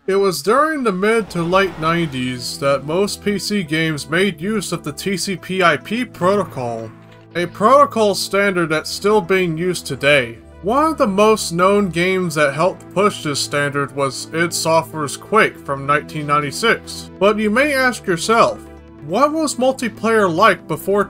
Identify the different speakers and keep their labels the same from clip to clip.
Speaker 1: It was during the mid to late 90s that most PC games made use of the TCP/IP protocol, a protocol standard that's still being used today. One of the most known games that helped push this standard was id Software's Quake from 1996. But you may ask yourself, what was multiplayer like before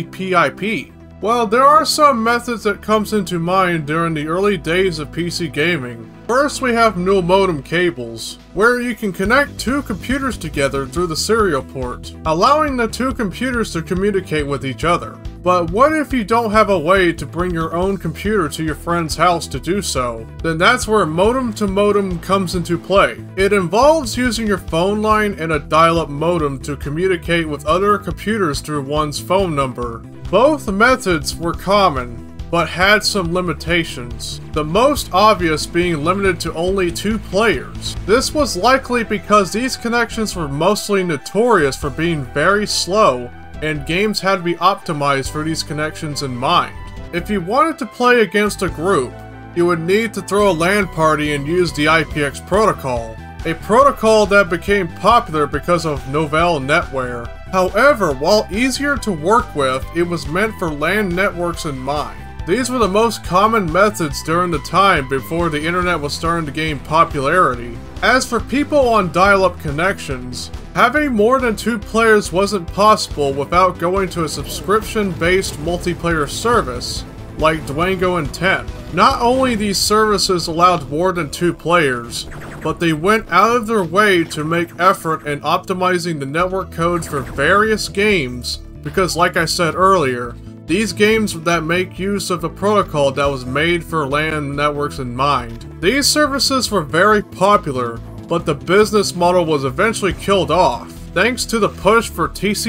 Speaker 1: TCP/IP? Well, there are some methods that comes into mind during the early days of PC gaming. First, we have Null-Modem cables, where you can connect two computers together through the serial port, allowing the two computers to communicate with each other. But what if you don't have a way to bring your own computer to your friend's house to do so? Then that's where modem-to-modem comes into play. It involves using your phone line and a dial-up modem to communicate with other computers through one's phone number. Both methods were common, but had some limitations, the most obvious being limited to only 2 players. This was likely because these connections were mostly notorious for being very slow, and games had to be optimized for these connections in mind. If you wanted to play against a group, you would need to throw a LAN party and use the IPX protocol, a protocol that became popular because of novel netware. However, while easier to work with, it was meant for LAN networks in mind. These were the most common methods during the time before the internet was starting to gain popularity. As for people on dial-up connections, having more than 2 players wasn't possible without going to a subscription-based multiplayer service, like Dwango and 10. Not only these services allowed more than 2 players, but they went out of their way to make effort in optimizing the network codes for various games, because like I said earlier, these games that make use of a protocol that was made for LAN networks in mind. These services were very popular, but the business model was eventually killed off, thanks to the push for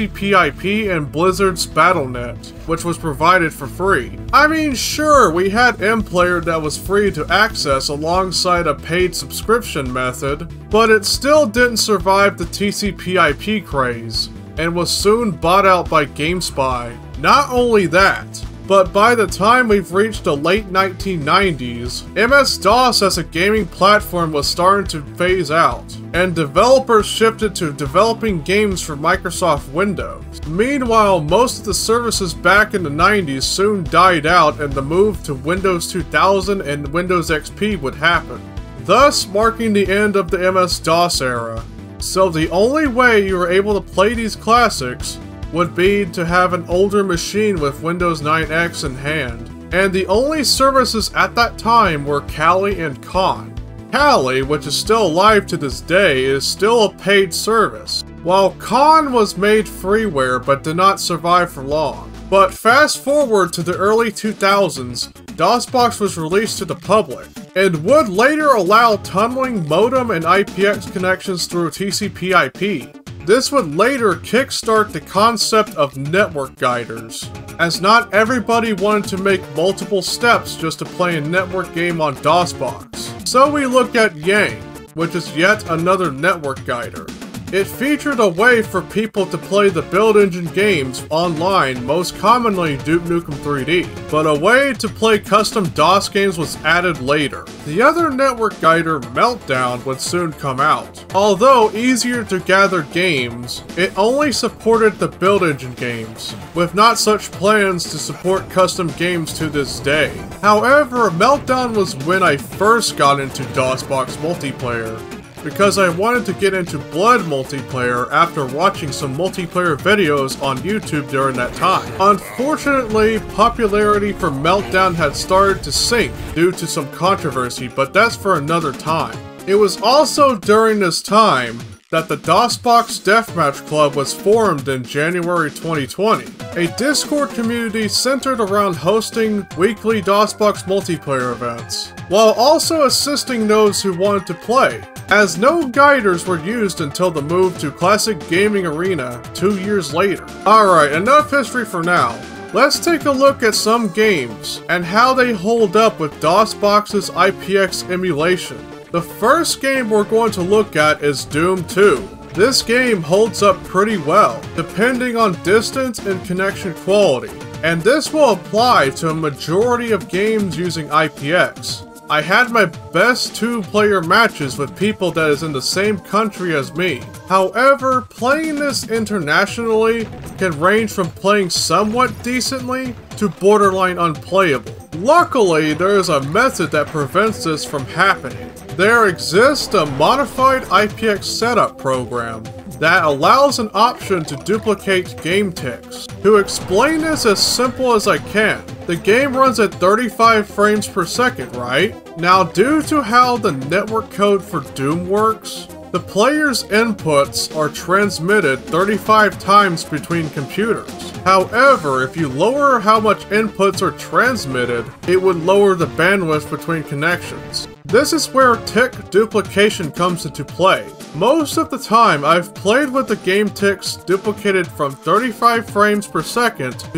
Speaker 1: TCP/IP and Blizzard's BattleNet, which was provided for free. I mean, sure, we had MPlayer that was free to access alongside a paid subscription method, but it still didn't survive the TCP/IP craze, and was soon bought out by GameSpy. Not only that, but by the time we've reached the late 1990s, MS-DOS as a gaming platform was starting to phase out, and developers shifted to developing games for Microsoft Windows. Meanwhile, most of the services back in the 90s soon died out and the move to Windows 2000 and Windows XP would happen, thus marking the end of the MS-DOS era. So the only way you were able to play these classics would be to have an older machine with Windows 9X in hand, and the only services at that time were Kali and Khan. Kali, which is still alive to this day, is still a paid service, while Khan was made freeware but did not survive for long. But fast forward to the early 2000s, DOSBox was released to the public, and would later allow tunneling modem and IPX connections through TCP/IP. This would later kickstart the concept of network guiders, as not everybody wanted to make multiple steps just to play a network game on DOSBox. So we look at Yang, which is yet another network guider. It featured a way for people to play the build engine games online, most commonly Duke Nukem 3D, but a way to play custom DOS games was added later. The other network guider, Meltdown, would soon come out. Although easier to gather games, it only supported the build engine games, with not such plans to support custom games to this day. However, Meltdown was when I first got into DOSBox multiplayer, because I wanted to get into Blood multiplayer after watching some multiplayer videos on YouTube during that time. Unfortunately, popularity for Meltdown had started to sink due to some controversy, but that's for another time. It was also during this time that the DOSBox Deathmatch Club was formed in January 2020, a Discord community centered around hosting weekly DOSBox multiplayer events, while also assisting those who wanted to play, as no guiders were used until the move to Classic Gaming Arena 2 years later. Alright, enough history for now. Let's take a look at some games, and how they hold up with DOSBox's IPX emulation. The first game we're going to look at is Doom 2. This game holds up pretty well, depending on distance and connection quality, and this will apply to a majority of games using IPX. I had my best 2-player matches with people that is in the same country as me. However, playing this internationally can range from playing somewhat decently to borderline unplayable. Luckily, there is a method that prevents this from happening. There exists a modified IPX setup program that allows an option to duplicate game ticks. To explain this as simple as I can, the game runs at 35 frames per second, right? Now, due to how the network code for Doom works, the player's inputs are transmitted 35 times between computers. However, if you lower how much inputs are transmitted, it would lower the bandwidth between connections. This is where tick duplication comes into play. Most of the time, I've played with the game ticks duplicated from 35 frames per second to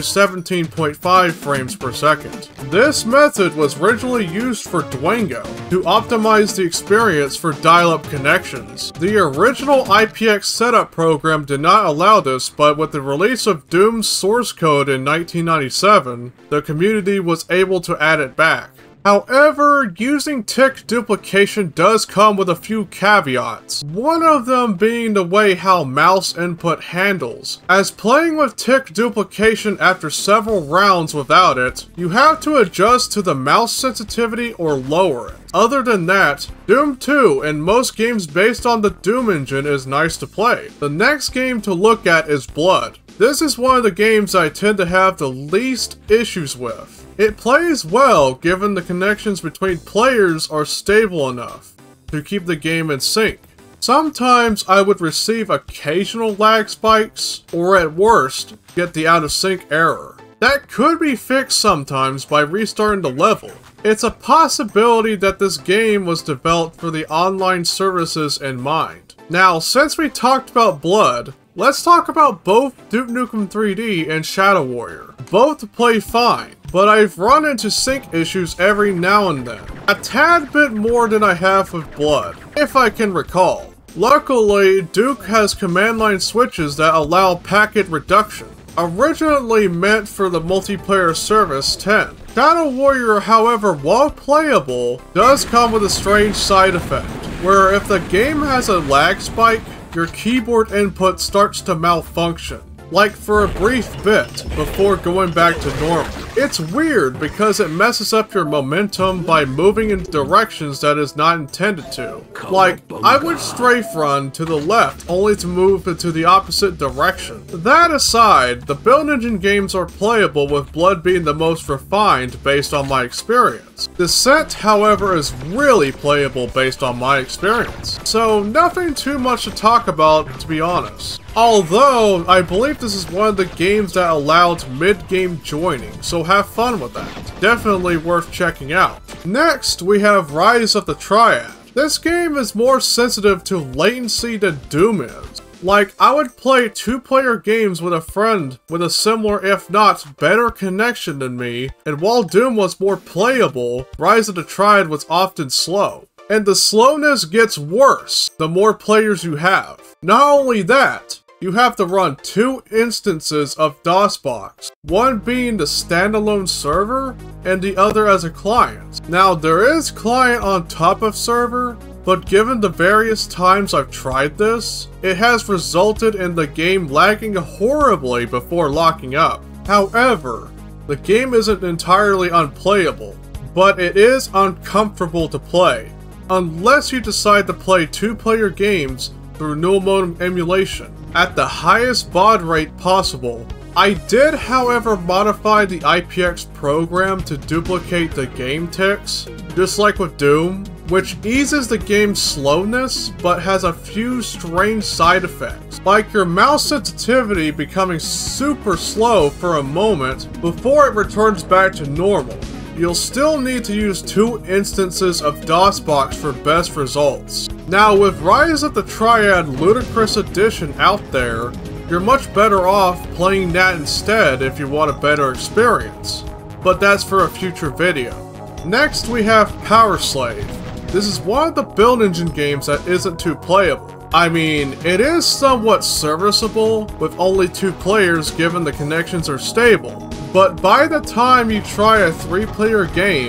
Speaker 1: 17.5 frames per second. This method was originally used for Dwango to optimize the experience for dial-up connections. The original IPX setup program did not allow this, but with the release of Doom's source code in 1997, the community was able to add it back. However, using tick duplication does come with a few caveats, one of them being the way how mouse input handles. As playing with tick duplication after several rounds without it, you have to adjust to the mouse sensitivity or lower it. Other than that, Doom 2 and most games based on the Doom engine is nice to play. The next game to look at is Blood. This is one of the games I tend to have the least issues with. It plays well given the connections between players are stable enough to keep the game in sync. Sometimes I would receive occasional lag spikes, or at worst, get the out of sync error. That could be fixed sometimes by restarting the level. It's a possibility that this game was developed for the online services in mind. Now, since we talked about Blood, let's talk about both Duke Nukem 3D and Shadow Warrior. Both play fine, but I've run into sync issues every now and then. A tad bit more than I have with Blood, if I can recall. Luckily, Duke has command line switches that allow packet reduction, originally meant for the multiplayer service 10. Shadow Warrior, however, while playable, does come with a strange side effect, where if the game has a lag spike, your keyboard input starts to malfunction, like for a brief bit before going back to normal. It's weird because it messes up your momentum by moving in directions that is not intended to. Like, I would strafe run to the left only to move into the opposite direction. That aside, the build engine games are playable with Blood being the most refined based on my experience. Descent, however, is really playable based on my experience. So nothing too much to talk about, to be honest. Although, I believe this is one of the games that allowed mid-game joining, so have fun with that. Definitely worth checking out. Next, we have Rise of the Triad. This game is more sensitive to latency than Doom is. Like, I would play 2-player games with a friend with a similar, if not better connection than me, and while Doom was more playable, Rise of the Triad was often slow. And the slowness gets worse the more players you have. Not only that, you have to run 2 instances of DOSBox, one being the standalone server, and the other as a client. Now, there is client on top of server, but given the various times I've tried this, it has resulted in the game lagging horribly before locking up. However, the game isn't entirely unplayable, but it is uncomfortable to play, unless you decide to play 2-player games through Null-Modem emulation at the highest baud rate possible. I did, however, modify the IPX program to duplicate the game ticks, just like with Doom, which eases the game's slowness, but has a few strange side effects, like your mouse sensitivity becoming super slow for a moment before it returns back to normal. You'll still need to use 2 instances of DOSBox for best results. Now, with Rise of the Triad Ludicrous Edition out there, you're much better off playing that instead if you want a better experience. But that's for a future video. Next, we have Powerslave. This is one of the build engine games that isn't too playable. I mean, it is somewhat serviceable with only 2 players given the connections are stable. But by the time you try a 3-player game,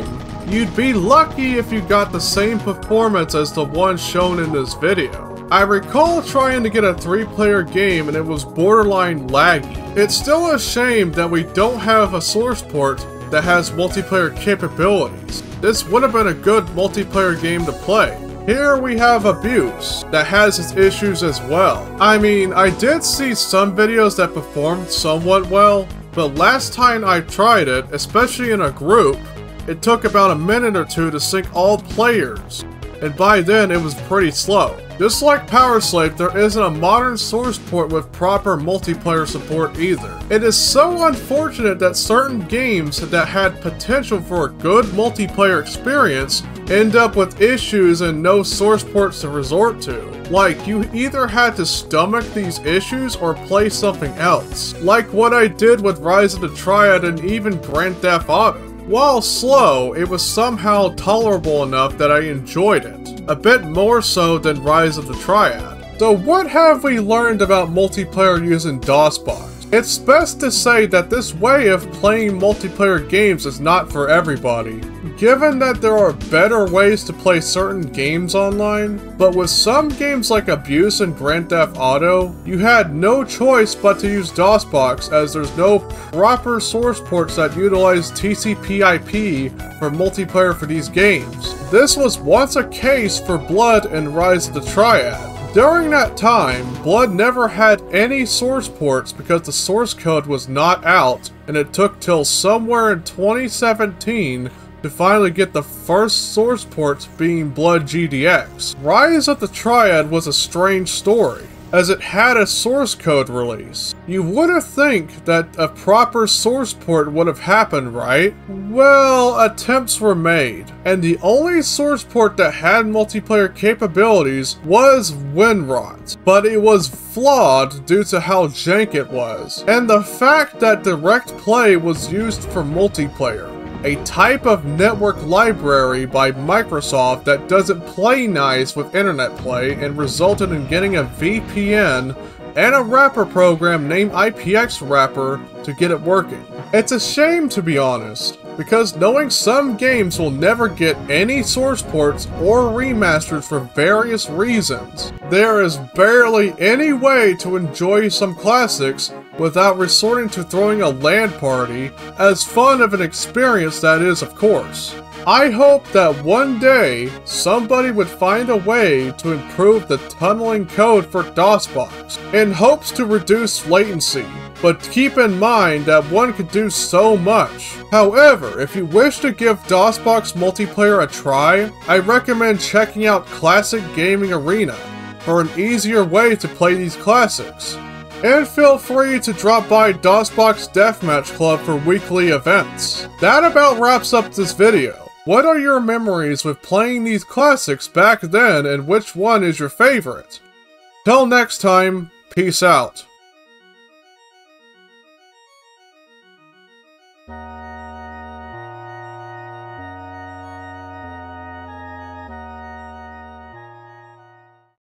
Speaker 1: You'd be lucky if you got the same performance as the one shown in this video. I recall trying to get a 3-player game and it was borderline laggy. It's still a shame that we don't have a source port that has multiplayer capabilities. This would have been a good multiplayer game to play. Here we have Abuse, that has its issues as well. I mean, I did see some videos that performed somewhat well, but last time I tried it, especially in a group, it took about a minute or two to sync all players, and by then it was pretty slow. Just like Powerslave, there isn't a modern source port with proper multiplayer support either. It is so unfortunate that certain games that had potential for a good multiplayer experience end up with issues and no source ports to resort to. Like, you either had to stomach these issues or play something else. Like what I did with Rise of the Triad and even Grand Theft Auto. While slow, it was somehow tolerable enough that I enjoyed it. A bit more so than Rise of the Triad. So what have we learned about multiplayer using DOSBox? It's best to say that this way of playing multiplayer games is not for everybody, given that there are better ways to play certain games online, but with some games like Abuse and Grand Theft Auto, you had no choice but to use DOSBox as there's no proper source ports that utilize TCP/IP for multiplayer for these games. This was once a case for Blood and Rise of the Triad. During that time, Blood never had any source ports because the source code was not out, and it took till somewhere in 2017 to finally get the first source ports, being Blood GDX. Rise of the Triad was a strange story, as it had a source code release. You wouldn't think that a proper source port would have happened, right? Well, attempts were made, and the only source port that had multiplayer capabilities was Winrot, but it was flawed due to how jank it was, and the fact that direct play was used for multiplayer, a type of network library by Microsoft that doesn't play nice with internet play and resulted in getting a VPN and a wrapper program named IPX wrapper to get it working. It's a shame, to be honest, because knowing some games will never get any source ports or remasters for various reasons, there is barely any way to enjoy some classics without resorting to throwing a LAN party, as fun of an experience that is, of course. I hope that one day, somebody would find a way to improve the tunneling code for DOSBox, in hopes to reduce latency, but keep in mind that one could do so much. However, if you wish to give DOSBox multiplayer a try, I recommend checking out Classic Gaming Arena for an easier way to play these classics. And feel free to drop by DOSBox Deathmatch Club for weekly events. That about wraps up this video. What are your memories with playing these classics back then, and which one is your favorite? Till next time, peace out.